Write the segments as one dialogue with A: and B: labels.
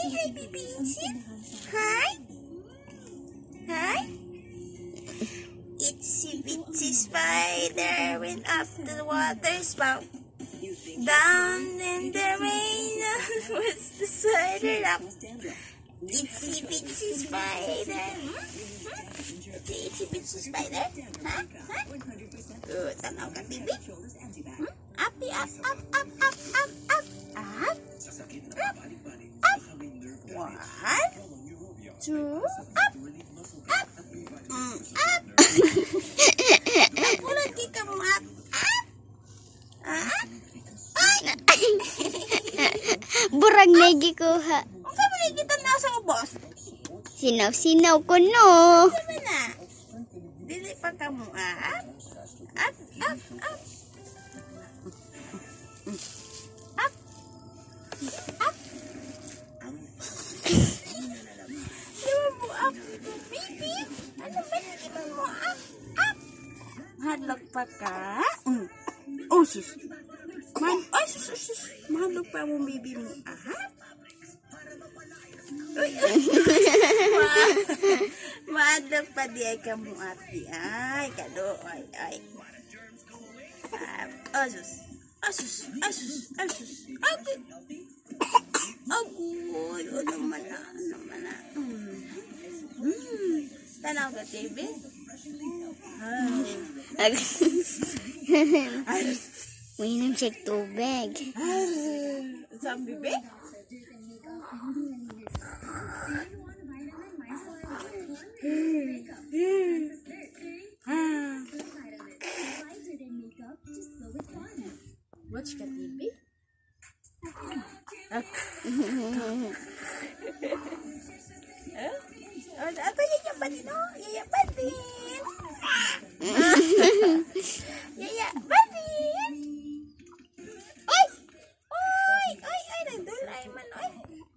A: hi, Baby Rinzell. Hi. Hi. Itsy bitsy spider went up the water spout. Down in the rain was the spider up. Itsy bitsy spider. Itsy bitsy spider. Huh? Huh? Tanaw ka, baby. Up, up, up, up, up, up, up. Up. Up. Up. 1, 2, up. Up. Up. Ako lagi ka mo up. Up. Ay.
B: Burang nagi kuha.
A: Ang sabi na kita na sa ubos.
B: Sinaw-sinaw ko no.
A: Sabi na. Dili pa ka mo up. Up. Up. Up. Up. Up. Diba mo up, baby? Ano ba diba mo up? Up. Mahadlok pa ka? Oh, sus. Oh, sus. Mahadlok pa mo, baby mo. Up. Uy. Mahadlok pa di ay ka mo up. Ay, kado. Ay. Oh, sus. Asus. Okay. Agoy. Ano man na. Tanaw ka, baby?
B: Uminom siya tubig.
A: Saan, baby? Watch ka, baby? Ato yayapan din, oh. Yayapan din. Yayapan din. Oy. Nagdulay man, oy.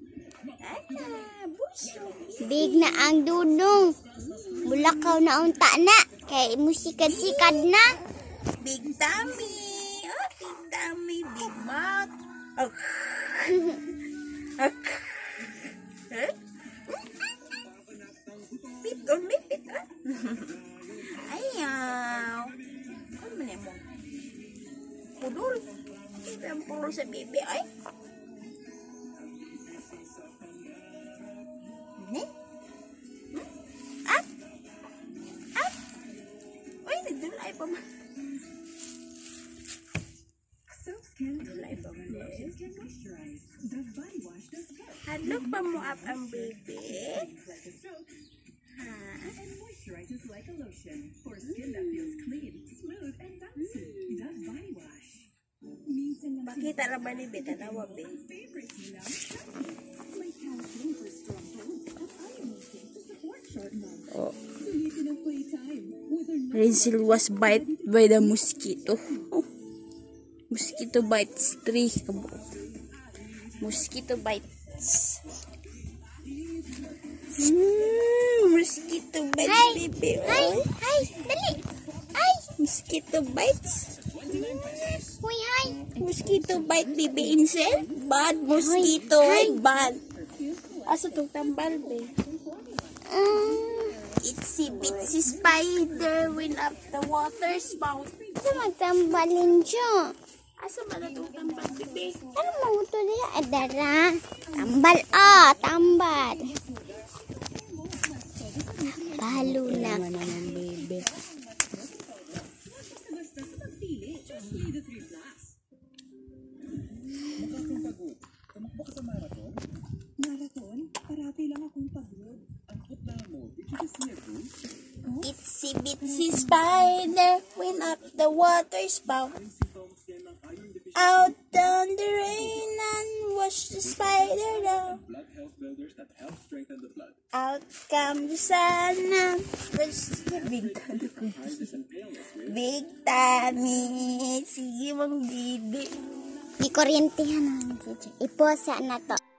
A: Buso.
B: Big na ang dudong. Bulakaw na unta na. Kay musikad-sikad na.
A: Big tummy. Oh, big tummy. Big mouth. Oh. Pit, ah. Ayaw. Ano man mo? Pudol. Ito ang pulol sa bibi, ay. Up. Uy, nagdulay pa man. Nagdulay pa man. Hadlok pa mo up ang baby.
C: And moisturizes like a lotion for skin that feels clean, smooth, and bouncy. Dove Body Wash.
A: Pakita ra ba ni Beta na wabi?
C: Favorite, you know. Like calcium for strong bones and iron to support short months.
A: Oh.
C: So you can have playtime with a
A: Rinzell was bite by the mosquito. Oh. Mosquito bites 3. Mosquito bites. Mosquito bites,
B: Hi.
A: baby.
B: Hi,
A: Oh.
B: dali. Ay.
A: Mosquito bites.
B: Uy, hi.
A: Mosquito bite, baby Rinzell. Bad mosquito.
B: Hi.
A: Bad. Asa itong tambal, babe? Itsy bitsy spider went up the water spout.
B: Ito magtambalin siya.
A: Asa ba na itong tambal, baby?
B: Ano maguto niya? Adara. Tambal. Ah, tambal. Balo na.
A: Baby.
C: Tumakbo ka sa marathon? Marathon? Parati lang akong pagod. Ang putla mo, did you just see a goose?
A: Itsy bitsy spider went up the water spout. Out down the rain and wash the spider down.
C: Blood health builders that help strengthen the blood.
A: Out come the sun and wash the big tummy.
C: Tiredness and paleness with
A: Big tummy. Sige mong bibi.
B: Ikoryentehan na. Iposa na to.